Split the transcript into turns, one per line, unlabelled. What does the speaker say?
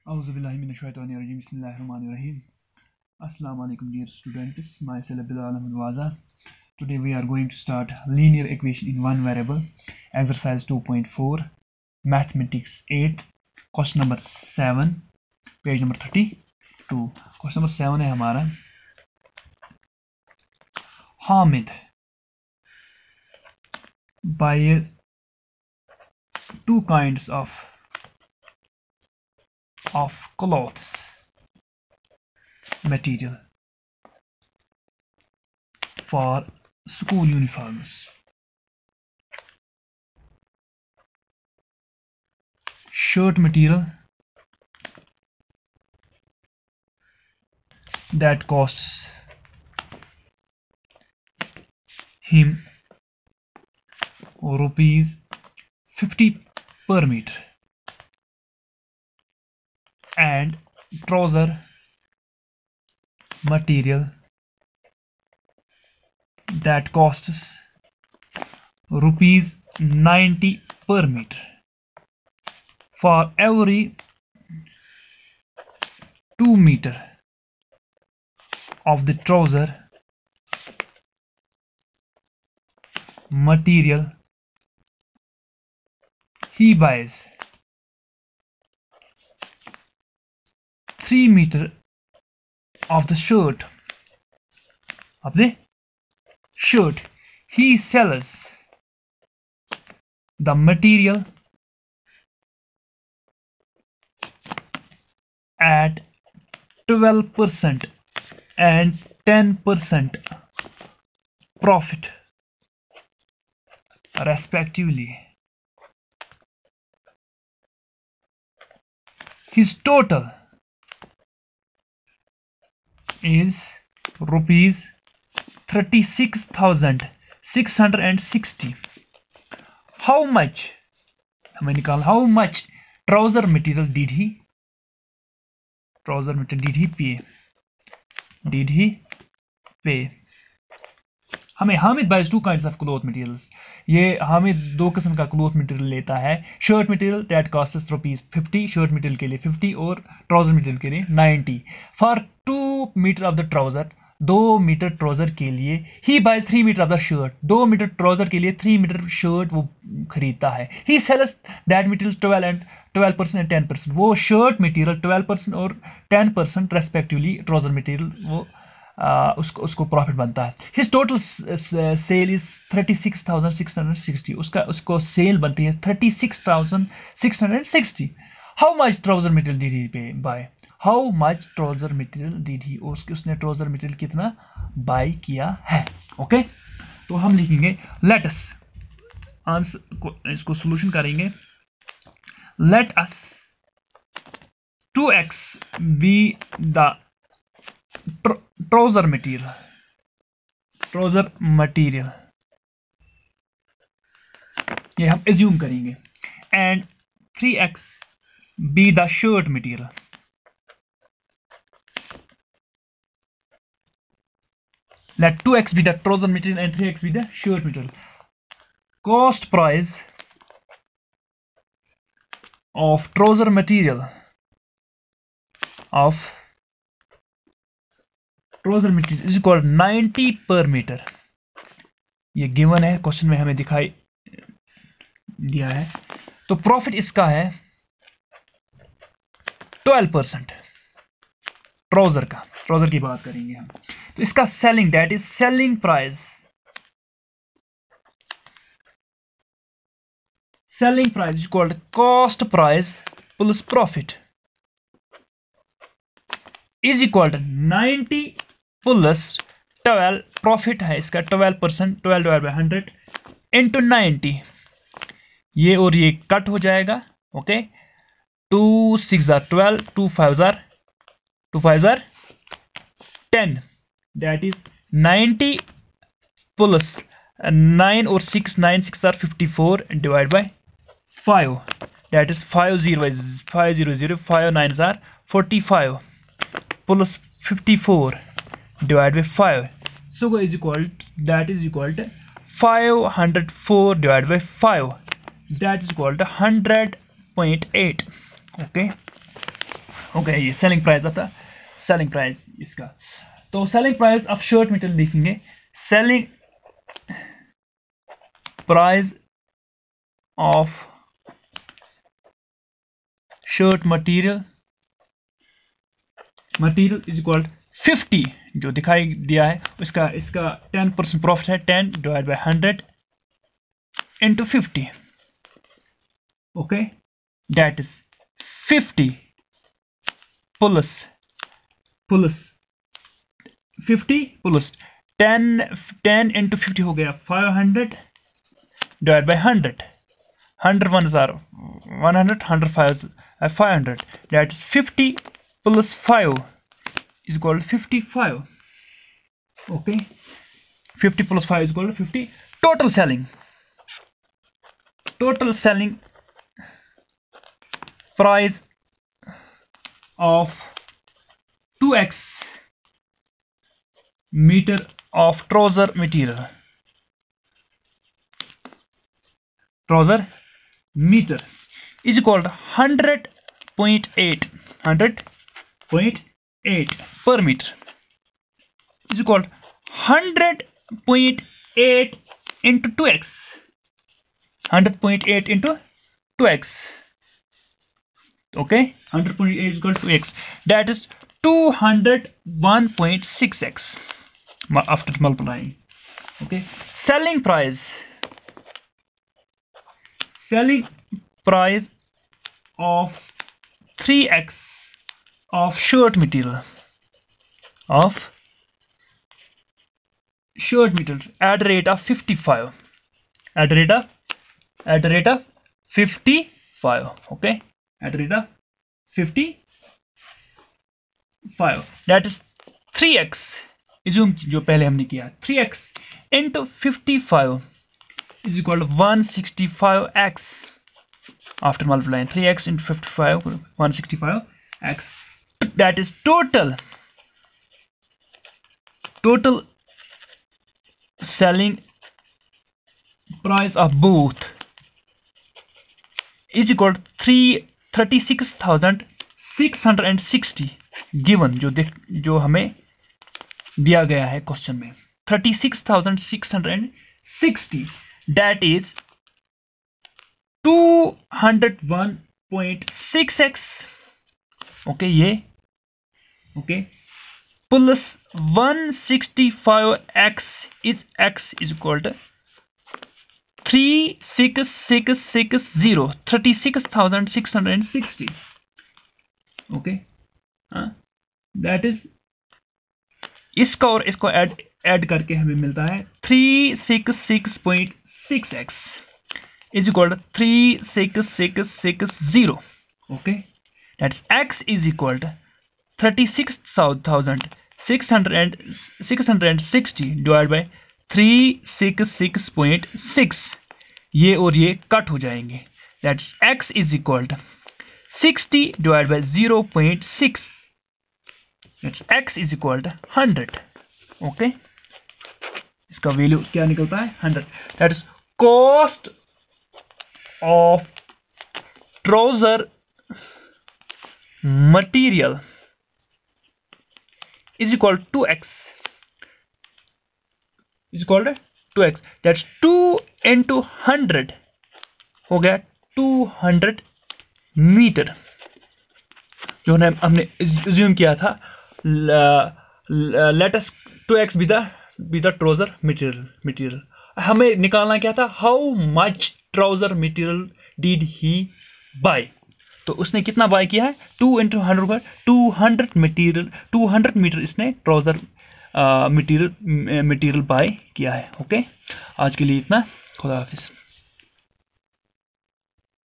Auzubillahiminash-shaytanir-rajim. Bismillahir-rahmanir-rahim. Assalamu alaikum dear students. Myself Bilal Ahmed Waza. Today we are going to start linear equation in one variable. Exercise 2.4. Mathematics 8. Question number 7. Page number 32. Question number 7 है हमारा. Hamid buys two kinds of clothes material for school uniforms. Shirt material that costs him rupees 50 per meter, and trouser material that costs rupees 90 per meter. For every 2 meter of the trouser material, he buys 3 meter of the shirt. He sells the material at 12% and 10% profit respectively. His total is rupees 36,660. How much trouser material did he pay? हमें Hamid buys two kinds of cloth materials. ये हामिद दो किस्म का cloth material लेता है. Shirt material that costs rupees 50, shirt material के लिए 50 और ट्राउजर मटेरियल के लिए 90. For 2 metre of the trouser, 2 metre trouser के लिए he buys 3 metre of the shirt. 2 metre trouser के लिए 3 मीटर शर्ट वो खरीदता है. He sales that material 12% and 10%. वो शर्ट मटेरियल 12% और 10% रेस्पेक्टिवली ट्राउजर मटेरियल वो उसको प्रॉफिट बनता है. His total sale is 36,660. उसको सेल बनती है 36,660. How much trouser material did he pay by? How much trouser material did he, उसने ट्राउजर मटेरियल कितना बाय किया है. ओके, तो हम लिखेंगे लेट अस आंसर, इसको सॉल्यूशन करेंगे. Let us 2x be the trouser material, ये हम assume करेंगे, and 3x be the shirt material. Let 2x be the trouser material and 3x be the shirt material. Cost price of trouser material is equal 90 per meter. ये given है, question में हमें दिखाई दिया है. तो प्रॉफिट इसका है 12%. ट्राउजर की बात करेंगे हम. तो इसका selling, that is selling price is equal cost price plus profit is equal 90 plus 12. Profit है इसका 12%, 12 डिवाइड बाय 100 इंटू 90. ये और ये कट हो जाएगा. ओके, 2 6 12, 2 5 10. दैट इज 90 प्लस 9 और 6, 9 6 54 divide by 5. That is 5 0 5 9 45 plus 54 divided by 5. So is equal, that is equal to 504 divided by 5. That is equal to 100.8. Okay. Okay, ये selling price of the selling price इसका। तो selling price of shirt material लिखेंगे, selling price of shirt material is equal 50, जो दिखाई दिया है इसका 10% profit है, 10 divide by 100 into 50। Okay, that is 50 plus 50 plus 10 into 50 हो गया 500 divide by 100, 100 1 are 100, 100 500, that is 50 plus 5 is equal to 55. Okay, 50 plus 5 is equal to 50. Total selling price of 2x meter of trouser material, meter is equal to 100.8 per meter is equal to 100.8 into 2x, 100.8 into 2x. Okay, 100.8 is equal to 2x, that is 201.6x after multiplying. Okay, selling price of 3x of shirt material at the rate of 55, at the rate of 55. Okay, at the rate of 55, that is 3x, assume जो पहले हमने किया 3x into 55 is equal to 165x after multiplying 3x into 55, 165x, that is total selling price of both is equal to 36,660 given, जो हमें दिया गया है question में 36,660, that is 201.6x. okay, ये okay plus 165x is x is equal to 36660, 36,660. okay, that is इसका और इसको ऐड करके हमें मिलता है 366.6x is equal to 36660. okay, that's x is equal to 36,660 divided by 366.6, ये और ये कट हो जाएंगे, that's x is equal to 60 divided by 0.6, that's x is equal to 100. okay, इसका वैल्यू क्या निकलता है 100, that is cost of trouser material is equal to 2x, that's 2 into 100 हो गया 200 मीटर, जो हमने assume किया था let us 2x be the trouser material. हमें निकालना क्या था, how much trouser material did he buy, तो उसने कितना बाय किया है 2 into 100 पर 200 मीटर इसने ट्राउजर मटेरियल बाय किया है। ओके, आज के लिए इतना, खुदा हाफिज।